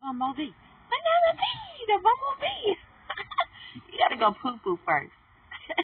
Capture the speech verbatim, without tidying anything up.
Bumblebee. Banana bee, the bumblebee. You gotta go poo poo first.